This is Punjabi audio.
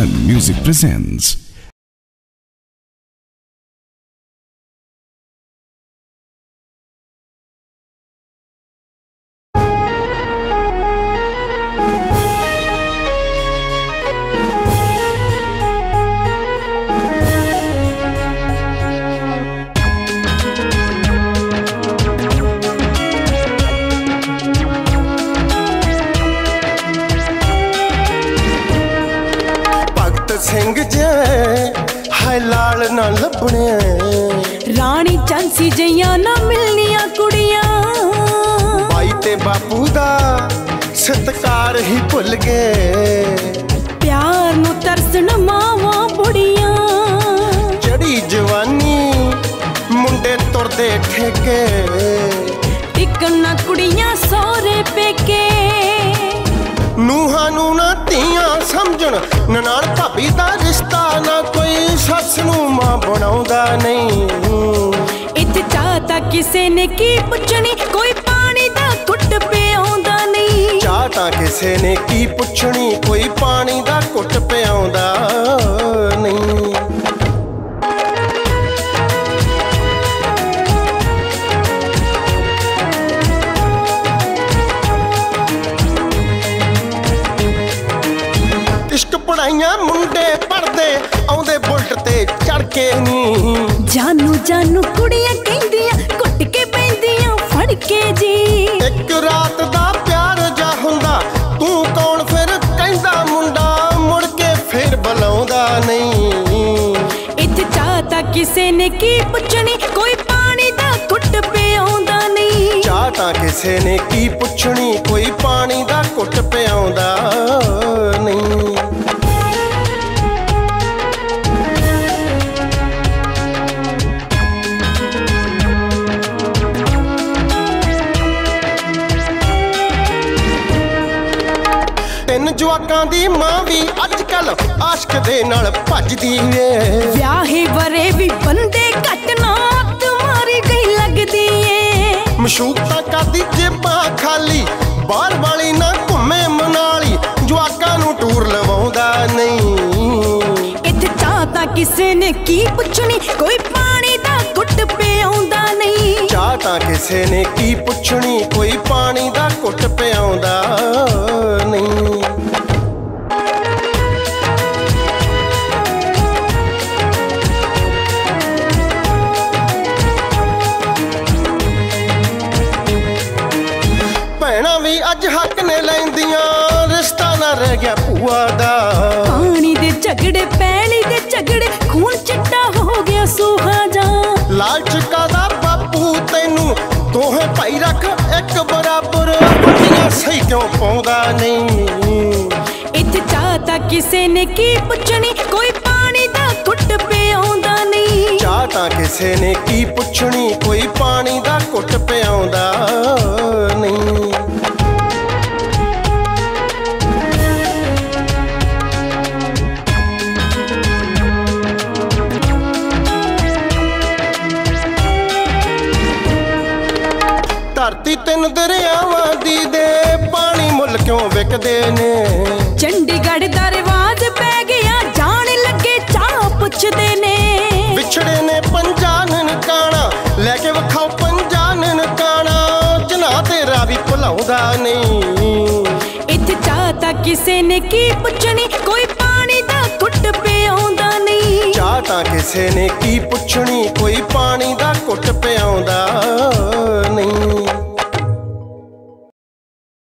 Channel Music presents सिंह जे हाय लाल ना लभने रानी झांसी जइयां ना मिलनियां कुड़ियां बाई ते बापू दा सत्कार ही भुल गए प्यार नू तरसन मावां बुड़ियां जड़ी जवानी मुंडे तुरदे ठेके टिकन ना कुड़ियां सोरे पेके ਨੂਹਾਂ ਨੂੰ ਨਾ ਧੀਆਂ ਸਮਝਣ ਨਨਾਣ ਭਾਬੀ ਦਾ ਰਿਸ਼ਤਾ ਨਾ ਕੋਈ ਸੱਸ ਨੂੰ ਮਾਂ ਬਣਾਉਂਦਾ ਨਹੀਂ ਇੱਥੇ ਚਾਹ ਤਾਂ ਕਿਸੇ ਨੇ ਕੀ ਪੁੱਛਣੀ ਕੋਈ ਪਾਣੀ ਦਾ ਘੁੱਟ ਪਿਆਉਂਦਾ ਨਹੀਂ ਚਾਹ ਤਾਂ ਕਿਸੇ ਨੇ ਕੀ ਪੁੱਛਣੀ ਕੋਈ ਪਾਣੀ ਦਾ ਘੁੱਟ ਪਿਆਉਂਦਾ ਨਹੀਂ पढ़ाइयां मुंडे पढ़दे आउंदे बुलट ते चढ़ के नी जानू जानू कुड़ियां कहंदियां घुट के पैंदियां फड़ के जी एक रात दा प्यार जा हुंदा तू कौन फिर कहंदा मुंडा मुड़ के फिर बुलाउंदा नहीं इत्थे चाह तां किसे ने की पुछनी कोई पानी दा घुट पियाउंदा नहीं चाह तां किसे ने की पुछनी कोई पानी दा घुट पियाउंदा नहीं ਜਵਾਕਾਂ ਦੀ ਮਾਂ ਵੀ ਅੱਜ ਕੱਲ ਆਸ਼ਕ ਦੇ ਨਾਲ ਭੱਜਦੀ ਏ ਵਿਆਹੇ ਵਰੇ ਵੀ ਬੰਦੇ ਘੱਟ ਨਾ ਤੁਮਾਰੀ ਗਈ ਲੱਗਦੀ ਏ ਮਸ਼ੂਕਤਾ ਕਰਦੀ ਜੇਬਾਂ ਖਾਲੀ ਬਾਹਰ ਵਾਲੀ ਨਾ ਘੁੰਮੇ ਮਨਾਲੀ ਜਵਾਕਾਂ ਨੂੰ ਟੂਰ ਲਵਾਉਂਦਾ ਨਹੀਂ ਇੱਥੇ ਚਾਹ ਤਾਂ ਕਿਸੇ ਨੇ ਕੀ ਪੁੱਛਣੀ ਕੋਈ ਪਾਣੀ ਦਾ ਘੁੱਟ ਪਿਆਉਂਦਾ ਨਹੀਂ ਚਾਹ ਤਾਂ ਕਿਸੇ ਨੇ ਕੀ ਪੁੱਛਣੀ ਕੋਈ ਪਾਣੀ ਦਾ ਘੁੱਟ ਪਿਆਉਂਦਾ ਨਹੀਂ ਭੈਣਾਂ ਵੀ ਅੱਜ ਹੱਕ ਨੇ ਲੈਂਦੀਆਂ ਰਿਸ਼ਤਾ ਨਾ ਰਹਿ ਗਿਆ ਭੂਆ ਦਾ ਪਾਣੀ ਦੇ ਝਗੜੇ ਪੈਲੀ ਦੇ ਝਗੜੇ ਖੂਨ ਚਿੱਟਾ ਹੋ ਗਿਆ ਸੂਹਾ ਜਾ ਲਾਲਚ ਕਾਦਾ ਬਾਪੂ ਤੈਨੂੰ ਦੋਹੇ ਭਾਈ ਰੱਖ ਇੱਕ ਬਰਾਬਰ ਵੱਡੀਆਂ ਸਹੀ ਕਿਉਂ ਪਾਉਂਦਾ ਨਹੀਂ ਇੱਥੇ ਚਾਹ ਤਾਂ ਕਿਸੇ ਨੇ ਕੀ ਪੁੱਛਣੀ ਕੋਈ ਪਾਣੀ ਦਾ ਘੁੱਟ ਪਿਆਉਂਦਾ ਨਹੀਂ ਚਾਹ ਤਾਂ ਕਿਸੇ ਨੇ ਕੀ ਪੁੱਛਣੀ ਕੋਈ ਪਾਣੀ ਦਾ ਘੁੱਟ ਪਿਆਉਂਦਾ ਨਹੀਂ ਧਰਤੀ ਤਿੰਨ ਦਰਿਆਵਾਂ ਦੀ ਦੇ ਪਾਣੀ ਮੁੱਲ ਕਿਉਂ ਵਿਕਦੇ ਨੇ ਚੰਡੀਗੜ੍ਹ ਦਾ ਰਿਵਾਜ ਪੈ ਗਿਆ ਜਾਣ ਲੱਗੇ ਚਾਹ ਪੁੱਛਦੇ ਨੇ ਵਿਛੜੇ ਨੇ ਪੰਜਾਂ ਨਨਕਾਣਾ ਲੈ ਕੇ ਵਿਖਾਓ ਪੰਜਾਂ ਨਨਕਾਣਾ ਜਨਾ ਤੇਰਾ ਵੀ ਭੁਲਾਉਂਦਾ ਨਹੀਂ ਇੱਥੇ ਚਾਹ ਤਾਂ ਕਿਸੇ ਨੇ ਕੀ ਪੁੱਛਣੀ ਕੋਈ ਪਾਣੀ ਦਾ ਘੁੱਟ ਪਿਆਉਂਦਾ ਨਹੀਂ ਚਾਹ ਤਾਂ ਕਿਸੇ ਨੇ ਕੀ ਪੁੱਛਣੀ ਕੋਈ ਪਾਣੀ ਦਾ ਘੁੱਟ ਪਿਆਉਂਦਾ